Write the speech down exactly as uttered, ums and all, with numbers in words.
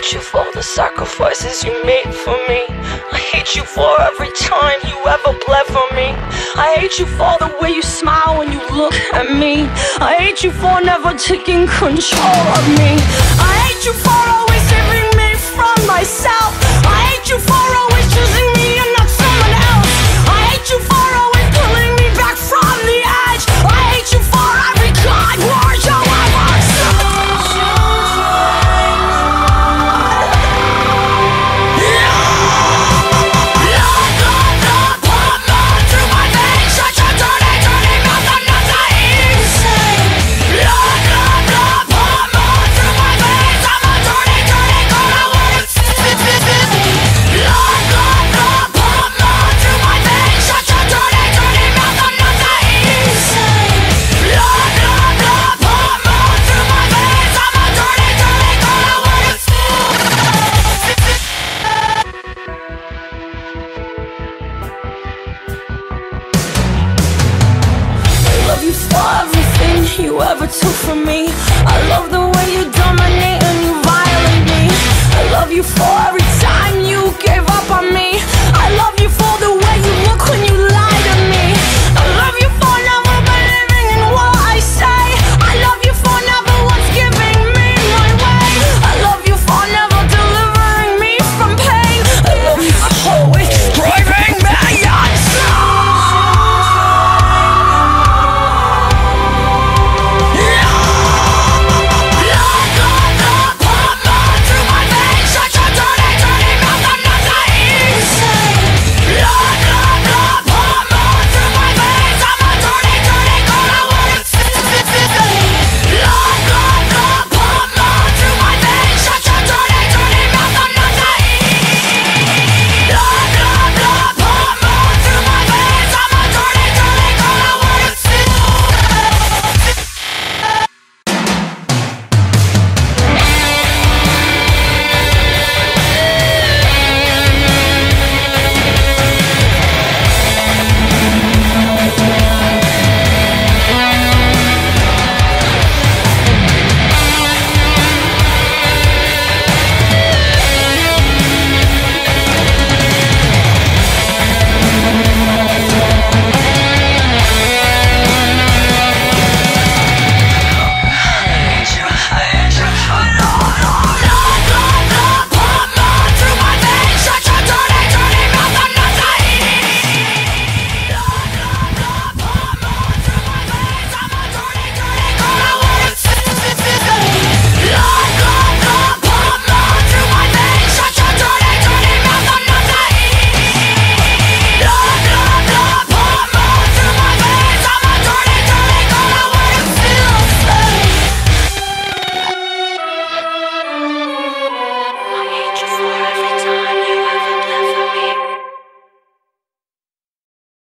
hate you for the sacrifices you made for me. I hate you for every time you ever bled for me. I hate you for the way you smile when you look at me. I hate you for never taking control of me. I hate you for always saving me from myself. I hate you for always choosing me and not someone else. I hate you for always pulling me back from the edge. I hate you for every kind word you ever said. You ever took from me. I love the way you dominate and you violate me. I love you for every time you gave up on me. I love you for the way you look when you